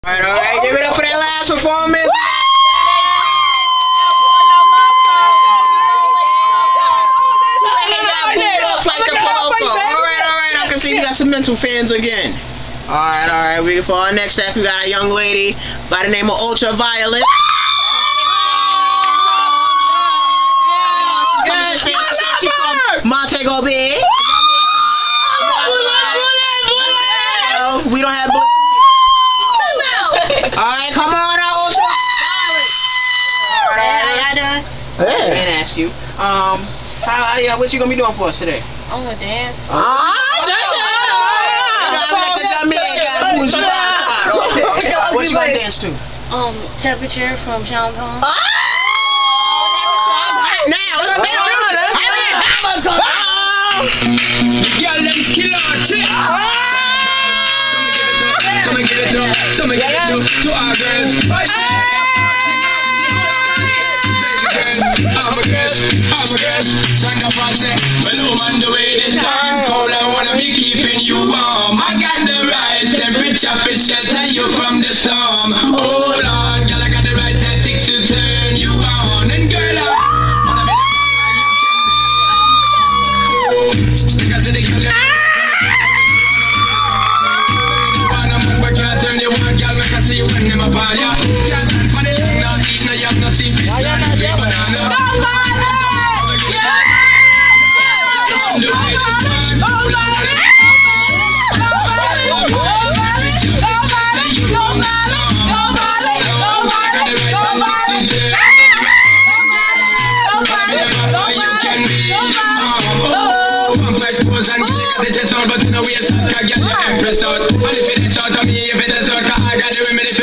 Alright, give it up for that last performance. Alright, I can see we got some mental fans again. Alright, for our next act, we got a young lady by the name of Ultraviolet. Montego Bay. We don't have books. Alright, come on out, Ultraviolet. I didn't ask you. What you gonna be doing for us today? I'm gonna dance. What you gonna dance to? Temperature from Sean Paul. Some get it to our girls. I'm a girl. Stand up and say, well, I'm on the way. The time cold, I wanna be keeping you warm. I got the right temperature for shelter you from the storm. Hold on, girl, I got the right tactics to turn you on. And girl, I wanna be the one you can be. Because of the girl, turn you on, girl, we can see you when them apart, yeah. Can't stand for the long, now eat, now you have no steam fish, now you free banana. But you know we are starting to get the empress out. And if it is out of me, if it is out, I got the remedy.